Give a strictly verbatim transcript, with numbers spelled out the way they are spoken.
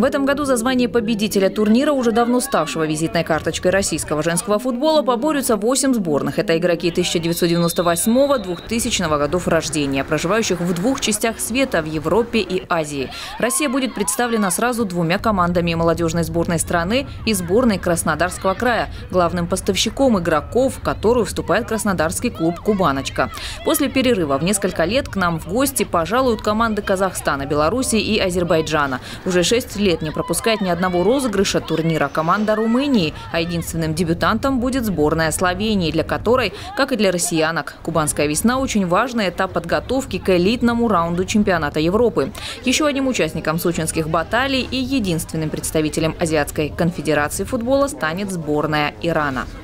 В этом году за звание победителя турнира, уже давно ставшего визитной карточкой российского женского футбола, поборются восемь сборных. Это игроки тысяча девятьсот девяносто восьмого — двухтысячного годов рождения, проживающих в двух частях света – в Европе и Азии. Россия будет представлена сразу двумя командами – молодежной сборной страны и сборной Краснодарского края, главным поставщиком игроков, в которую вступает краснодарский клуб «Кубаночка». После перерыва в несколько лет к нам в гости пожалуют команды Казахстана, Белоруссии и Азербайджана. Уже шесть лет не пропускает ни одного розыгрыша турнира команда Румынии, а единственным дебютантом будет сборная Словении, для которой, как и для россиянок, кубанская весна – очень важный этап подготовки к элитному раунду чемпионата Европы. Еще одним участником сочинских баталий и единственным представителем Азиатской конфедерации футбола станет сборная Ирана.